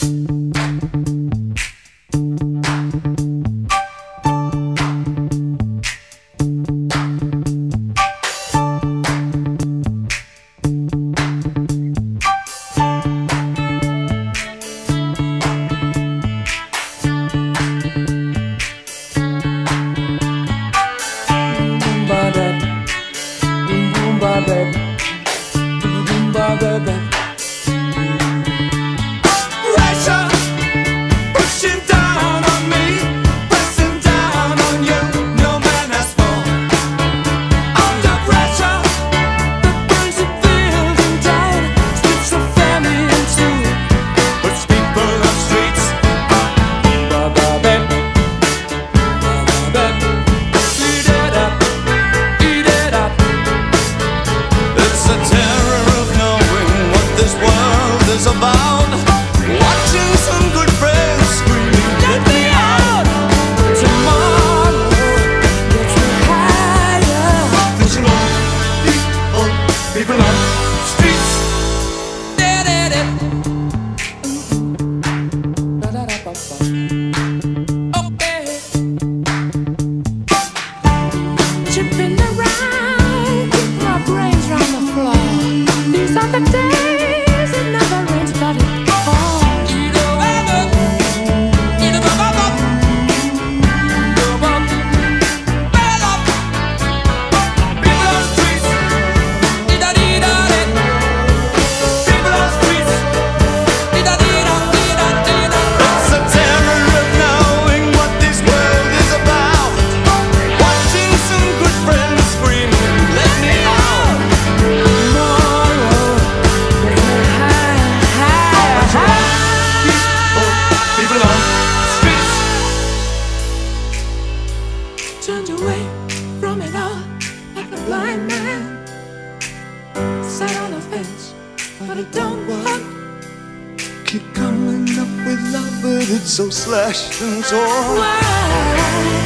Pressure pushing down on me, pressing down on you. No man has fallen under pressure that brings a building down, splits the family in two, puts people on streets. Eat it up, eat it up. It's the terror of knowing what this world is about. Watching some good friends screaming, "Let me out!" Tomorrow gets me higher. Pushing on people on streets. Okay. Chipping around, keep my brains round the floor. These are the days it never rains, but it falls. Turned away from it all like a blind man. Sat on the fence, but it don't work. Keep coming up with love, but it's so slashed and torn. Why?